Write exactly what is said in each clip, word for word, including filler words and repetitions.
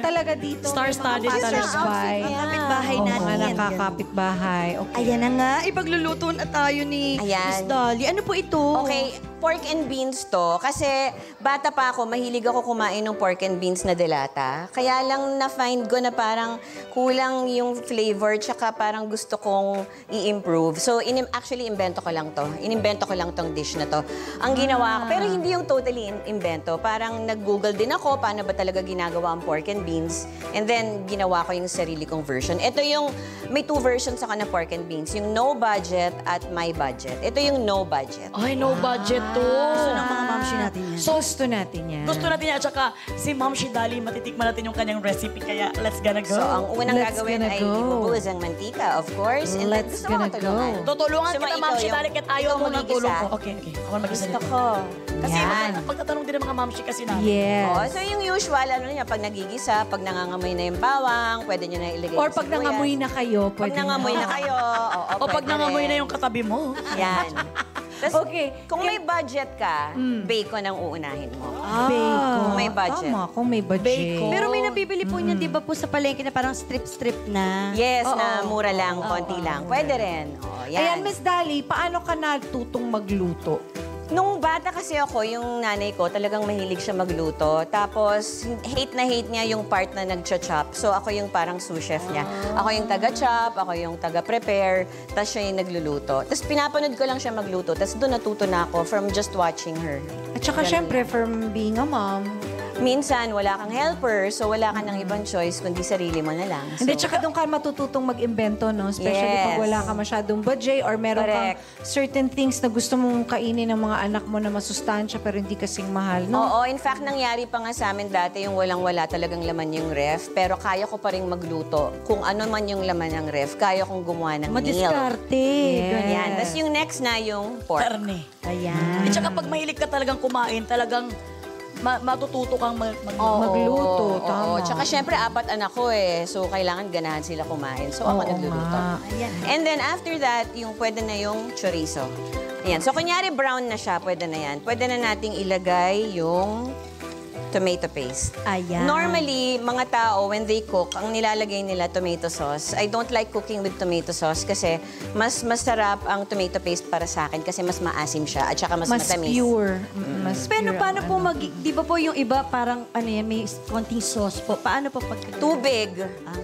talaga dito. Star-studded talaga. Kapit-bahay Oo, natin. mga yan. nakakapit-bahay. Okay. Ayan na nga, ipagluluto na tayo ni Ayan. Miss Dolly. Ano po ito? Okay, pork and beans to. Kasi bata pa ako, mahilig ako kumain ng pork and beans na delata. Kaya lang na-find ko na parang kulang yung flavor tsaka parang gusto kong i-improve. So, in actually, invento ko lang to. Inimbento ko lang tong dish na to. Ang ginawa ko, pero hindi yung totally in invento. Parang nag-google din ako paano ba talaga ginagawa ang pork and beans. And then, ginawa ko yung sarili kong version. Ito yung, may two versions ako ng pork and beans. Yung no budget at my budget. Ito yung no budget. Ay, no budget to. Gusto ng mga mamsi natin yan. So, gusto natin yan. Gusto natin yan. At saka, si Ma'am Shidali, matitikman natin yung kanyang recipe. Kaya, let's gonna go. So, ang unang Let's gagawin gonna ay go. ibubuhos ang mantika, of course. And then, Let's gusto mo gonna matulungan? go. Tutulungan Gusto mo kita, ikaw Ma'am yung- Shidali, kahit ayaw ikaw mo ng magigisa? tulong ko. Okay, okay. Ako na mag-isa Gusto nito. ko. Kasi Yan. mga- pagtatanong din ng mga Ma'am Shi kasi namin. Yes. Oh, so yung usual, ano niya, pag nagigisa, pag nangangamoy na yung bawang, pwede nyo na ilagay Or yung pag sibuyas. nangamoy na kayo, Pag pwede nangamoy na kayo, oo, O pag pwede nangamoy rin. na yung katabi mo. Yan. Tas, Okay. kung may budget ka, bacon ang uunahin mo. Bacon. Kung may budget. Tama, kung may budget. Bacon. Pero may nabibili po niyan, di ba po sa palengke na parang strip-strip na? Yes, Oo. na mura lang, konti lang. Pwede rin. Oh, yan. Ayan, Miss Dali, paano ka natutong magluto? Nung bata kasi ako, yung nanay ko, talagang mahilig siya magluto. Tapos, hate na hate niya yung part na nag-chop. So, ako yung parang sous chef niya. Ako yung taga-chop, ako yung taga-prepare, tapos siya yung nagluluto. Tapos, pinapanood ko lang siya magluto. Tapos, doon natuto na ako from just watching her. At saka, Ganun syempre, from being a mom, Minsan, wala kang helper, so wala ka ng ibang choice, kundi sarili mo na lang. So, hindi, tsaka doon ka matututong mag-imbento, no? Especially Yes. pag wala ka masyadong budget or meron Correct. kang certain things na gusto mong kainin ng mga anak mo na masustansya pero hindi kasing mahal, no? Oo, in fact, nangyari pa nga sa amin dati yung walang-wala talagang laman yung ref, pero kaya ko pa rin magluto. Kung ano man yung laman ng ref, kaya kong gumawa ng meal. Madiskarte. Yes. Yan. Tapos yung next na yung pork. Karne. Ayan. At saka pag mahilig ka talagang kumain, talagang ma matututo kang mag mag Oo, Magluto, oo, tama. Oo. Tsaka syempre, apat anak ko eh. So, kailangan ganahan sila kumain. So, ako Oo nagluluto. nga. Ayan. And then, after that, yung pwede na yung chorizo. Ayan. So, kunyari brown na siya, pwede na yan. Pwede na nating ilagay yung tomato paste. Ayan. Normally, mga tao, when they cook, ang nilalagay nila tomato sauce. I don't like cooking with tomato sauce kasi mas masarap ang tomato paste para sa akin kasi mas maasim siya at saka mas, Mas matamis. pure. Mm, Mas Pero pure paano ang po ano. mag... Di ba po yung iba parang ano yan, may konting sauce po. Paano po pag... Tubig. Ah.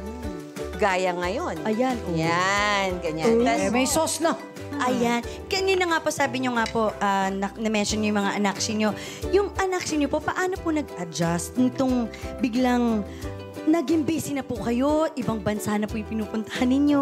Gaya ngayon. Ayan. oh. Yan, ganyan. Tas- Eh, may sauce na. Ayan. Kanina nga po, sabi nyo nga po, ah, na- na-mention nyo yung mga anak nyo. Yung anak nyo po, paano po nag-adjust nitong biglang naging busy na po kayo, ibang bansa na po yung pinupuntahan ninyo?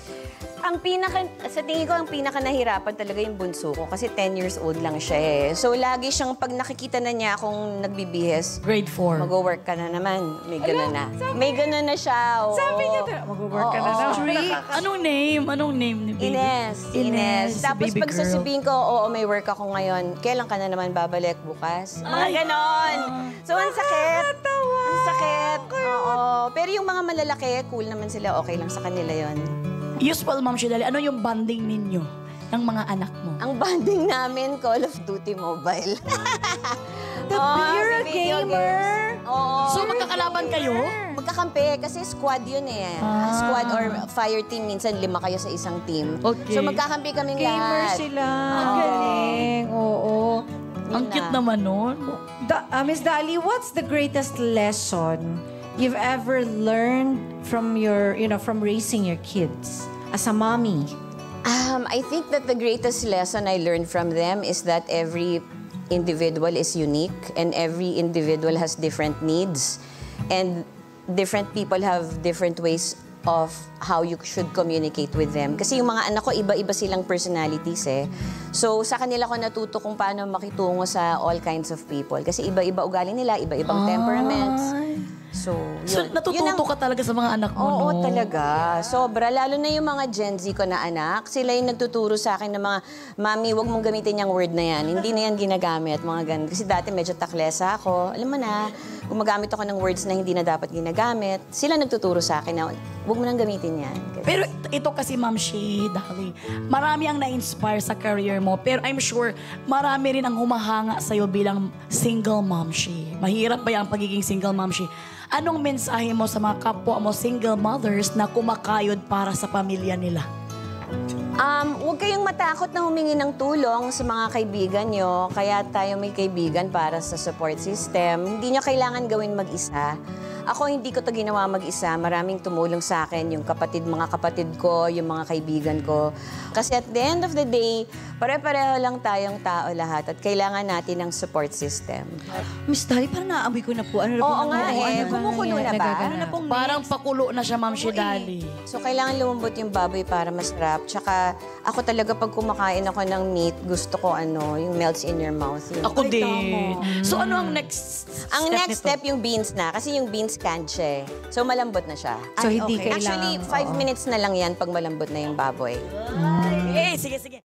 Ang pinaka, sa tingin ko, ang pinaka nahirapan talaga yung bunso ko kasi ten years old lang siya eh. So, lagi siyang, pag nakikita na niya akong nagbibihis, grade four. mag-work ka na naman. May gano'n na. May gano'n na siya. Oo. Sabi niya, mag-work ka na Oo. na. Anong name? Anong name ni baby? Ines, Ines. Ines, Tapos baby pag girl. sasabihin ko, oo, may work ako ngayon, kailan ka na naman babalik bukas? Mga ganon. So, ang sakit. Ang sakit. Oo. Pero yung mga malalaki, cool naman sila. Okay lang sa kanila yon. Usual, Ma'am Shidali, ano yung bonding ninyo ng mga anak mo? Ang banding namin, Call of Duty Mobile. The, Oo, you're sa a video gamer? games. Oo. So, magkakalaban kayo? Magkakampi kasi squad yun eh. Ah. Squad or fire team, minsan lima kayo sa isang team. Okay. So magkakampi kaming Gamer lahat. sila. Ang galing. Oo. Ang na. cute naman nun. Da, uh, Miss Dali, what's the greatest lesson you've ever learned from your, you know, from raising your kids as a mommy? Um, I think that the greatest lesson I learned from them is that every individual is unique and every individual has different needs and different people have different ways of how you should communicate with them. Kasi yung mga anak ko, iba-iba silang personalities eh. So, sa kanila ko natuto kung paano makitungo sa all kinds of people. Kasi iba-iba ugali nila, iba-ibang temperaments. So, yun. So, natututo Yun ang- ka talaga sa mga anak mo, Oo, no? talaga. Sobra. Lalo na yung mga Gen Z ko na anak. Sila yung nagtuturo sa akin ng mga, Mami, wag mong gamitin yung word na yan. Hindi na yan ginagamit, mga ganun. Kasi dati medyo taklesa ako. Alam mo na, gumagamit ako ng words na hindi na dapat ginagamit, sila nagtuturo sa akin na huwag mo nang gamitin yan. Pero ito kasi, Ma'am Shi, Dali, marami ang na-inspire sa career mo. Pero I'm sure, marami rin ang humahanga sa'yo bilang single Ma'am Shi. Mahirap ba yung pagiging single Ma'am Shi? Anong mensahe mo sa mga kapwa mo single mothers na kumakayod para sa pamilya nila? Um, huwag kayong matakot na humingi ng tulong sa mga kaibigan nyo. Kaya tayo may kaibigan para sa support system. Hindi nyo kailangan gawin mag-isa. Ako, hindi ko to ginawa mag-isa. Maraming tumulong sa akin, yung kapatid, mga kapatid ko, yung mga kaibigan ko. Kasi at the end of the day, pare-pareho lang tayong tao lahat at kailangan natin ng support system. Miss Dali, parang naamoy ko na po. Ano na Oo po nga nangyari? eh, Ano kumukulo na ba? Nagaganap. Ano na pong Parang next? pakulo na siya, Ma'am Shi, Dali. So, kailangan lumambot yung baboy para masarap. Tsaka, ako talaga pag kumakain ako ng meat, gusto ko ano, yung melts in your mouth. Yun. Ako din. So ano ang next Ang step next nito? step yung beans na. Kasi yung beans canned siya eh. So, malambot na siya. So, Ay, hindi okay. kailangan... Actually, five oo. minutes na lang yan pag malambot na yung baboy. Eh, sige, sige.